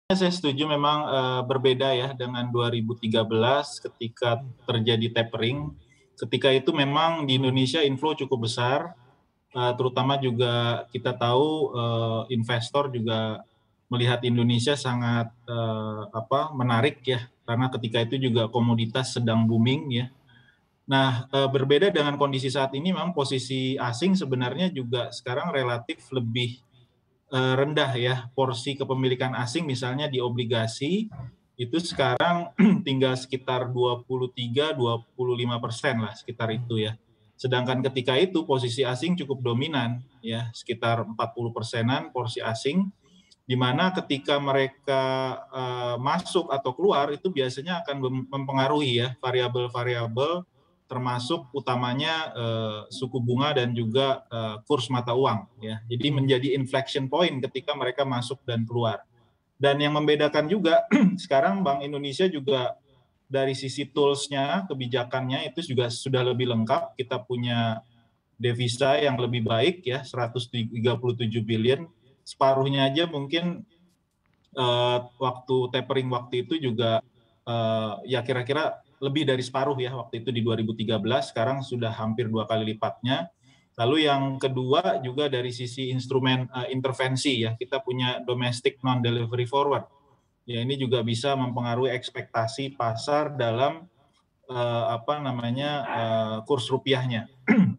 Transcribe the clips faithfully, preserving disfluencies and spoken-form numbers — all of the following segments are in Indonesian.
Saya setuju memang, eee, berbeda ya dengan dua ribu tiga belas ketika terjadi tapering. Ketika itu memang di Indonesia inflow cukup besar, eee, terutama juga kita tahu, eee, investor juga melihat Indonesia sangat, eee, apa, menarik ya, karena ketika itu juga komoditas sedang booming ya. Nah, eee, berbeda dengan kondisi saat ini memang posisi asing sebenarnya juga sekarang relatif lebih, eee, rendah ya, porsi kepemilikan asing misalnya di obligasi, itu sekarang tinggal sekitar dua puluh tiga, dua puluh lima persen lah, sekitar itu ya. Sedangkan ketika itu posisi asing cukup dominan ya, sekitar empat puluh persenan porsi asing, di mana ketika mereka, eee, masuk atau keluar itu biasanya akan mem mempengaruhi ya variabel-variabel termasuk utamanya, eee, suku bunga dan juga, eee, kurs mata uang ya. Jadi Mmm. menjadi inflection point ketika mereka masuk dan keluar. Dan yang membedakan juga sekarang Bank Indonesia juga dari sisi tools-nya, kebijakannya itu juga sudah lebih lengkap. Kita punya devisa yang lebih baik ya, seratus tiga puluh tujuh billion, separuhnya aja mungkin, eee, waktu tapering waktu itu juga, eee, ya kira-kira lebih dari separuh ya waktu itu di dua ribu tiga belas, sekarang sudah hampir dua kali lipatnya. Lalu yang kedua juga dari sisi instrumen, eee, intervensi ya, kita punya domestic non-delivery forward. Ya ini juga bisa mempengaruhi ekspektasi pasar dalam, eee, apa namanya, eee, kurs rupiahnya.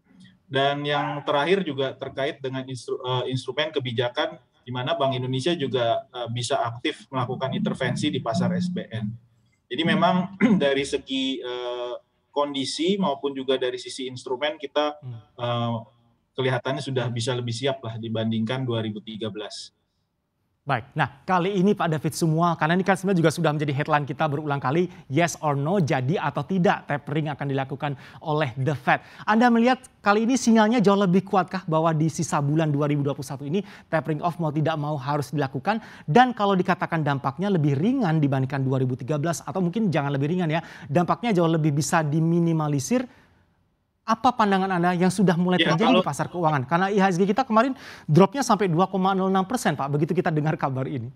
Dan yang terakhir juga terkait dengan instru eee, instrumen kebijakan di mana Bank Indonesia juga, eee, bisa aktif melakukan intervensi di pasar S B N. Jadi memang dari segi, eee, kondisi maupun juga dari sisi instrumen kita, Mmm. eee, kelihatannya sudah bisa lebih siap lah dibandingkan dua ribu tiga belas. Baik, nah kali ini Pak David semua, karena ini kan sebenarnya juga sudah menjadi headline kita berulang kali, yes or no, jadi atau tidak tapering akan dilakukan oleh The Fed. Anda melihat kali ini sinyalnya jauh lebih kuatkah bahwa di sisa bulan dua ribu dua puluh satu ini tapering off mau tidak mau harus dilakukan, dan kalau dikatakan dampaknya lebih ringan dibandingkan dua ribu tiga belas atau mungkin jangan lebih ringan ya, dampaknya jauh lebih bisa diminimalisir. Apa pandangan Anda yang sudah mulai Ya terjadi kalau di pasar keuangan? Karena I H S G kita kemarin drop-nya sampai dua koma nol enam persen Pak, begitu kita dengar kabar ini.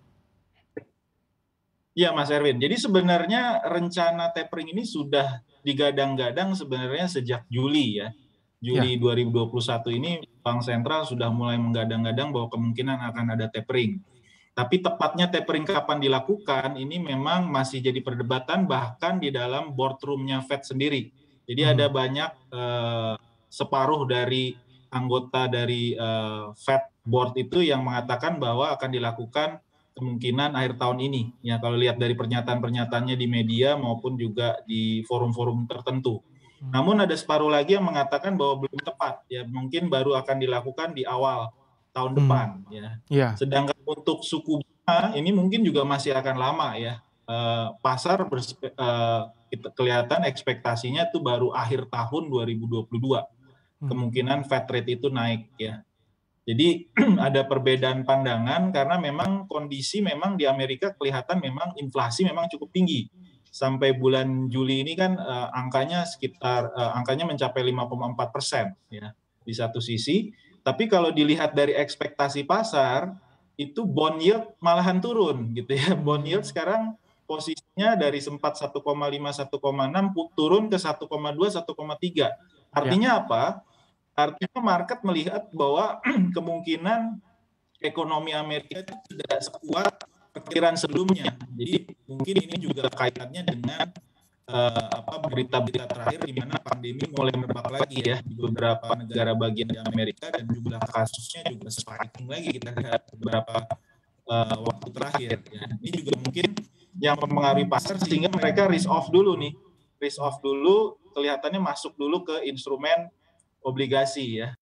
Iya Mas Erwin, jadi sebenarnya rencana tapering ini sudah digadang-gadang sebenarnya sejak Juli ya. Ya. Juli dua ribu dua puluh satu ini bank sentral sudah mulai menggadang-gadang bahwa kemungkinan akan ada tapering. Tapi tepatnya tapering kapan dilakukan ini memang masih jadi perdebatan bahkan di dalam boardroom-nya Fed sendiri. Jadi ada Mhm. banyak, eee, separuh dari anggota dari, eee, Fed board itu yang mengatakan bahwa akan dilakukan kemungkinan akhir tahun ini. Ya kalau lihat dari pernyataan-pernyataannya di media maupun juga di forum-forum tertentu. Mmm. Namun ada separuh lagi yang mengatakan bahwa belum tepat ya, mungkin baru akan dilakukan di awal tahun Mmm. depan ya. Iya. Sedangkan untuk suku bunga ini mungkin juga masih akan lama ya, eee, pasar berspe eee, it kelihatan ekspektasinya itu baru akhir tahun dua ribu dua puluh dua, Mmm. kemungkinan Fed rate itu naik ya. Jadi ada perbedaan pandangan karena memang kondisi memang di Amerika kelihatan memang inflasi memang cukup tinggi. Sampai bulan Juli ini kan, eee, angkanya sekitar, eee, angkanya mencapai lima koma empat persen ya, di satu sisi. Tapi kalau dilihat dari ekspektasi pasar, itu bond yield malahan turun gitu ya. Bond yield Mmm. sekarang posisinya dari sempat satu koma lima, satu koma enam pu turun ke satu koma dua, satu koma tiga. Ya. Artinya apa? Artinya market melihat bahwa kemungkinan ekonomi Amerika itu tidak sekuat perkiraan sebelumnya. Jadi mungkin ini juga kaitannya dengan, eee, apa, berita-berita terakhir di mana pandemi mulai merebak lagi ya di beberapa negara bagian di Amerika dan jumlah kasusnya juga spiking lagi kita lihat beberapa, eee, waktu terakhir ya. Ini juga mungkin yang mempengaruhi pasar sehingga mereka risk off dulu nih, risk Mmm. off dulu, kelihatannya masuk dulu ke instrumen obligasi ya.